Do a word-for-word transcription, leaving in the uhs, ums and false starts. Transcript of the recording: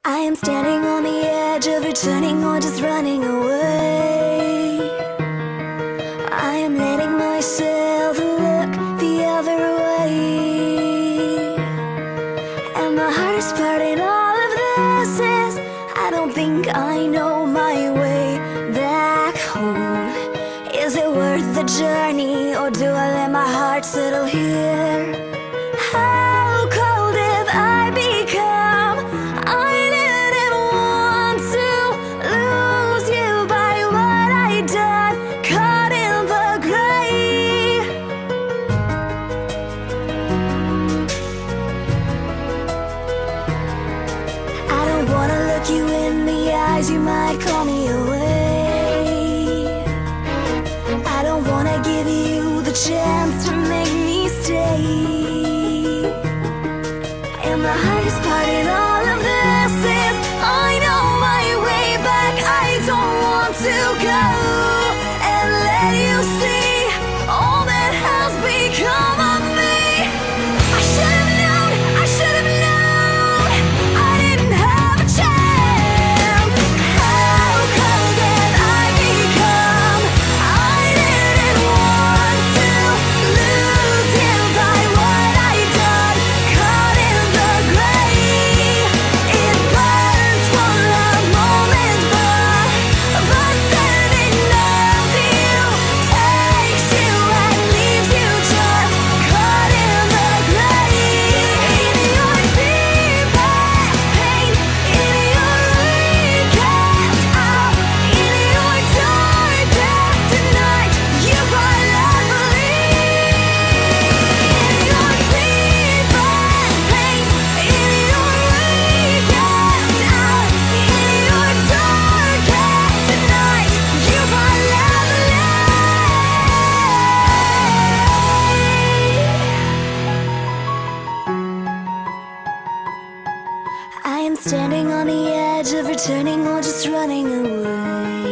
I am standing on the edge of returning or just running away. I am letting myself look the other way. And the hardest part in all of this is I don't think I know my way back home. Is it worth the journey, or do I let my heart settle here? How cold have I become? I didn't want to lose you by what I done, caught in the gray. I don't wanna look you in the eyes, you might call me away. I don't wanna give you the chance to make me stay. And the hardest part in all of this is I know my way back. I don't want to go and let you see all that has become of me. I should have known, I should have known I didn't have a chance. How cold have I become? I didn't want to lose you by what I done, caught in the gray. It burns for a moment, but but then it numbs you, takes you and leaves you just caught in the gray. In your deepest pain, in your weakest hour, in your darkest night, you brought lovely. In your deepest pain, in your weakest hour, in your darkest night, you brought lovely. I am standing on the edge of returning or just running away.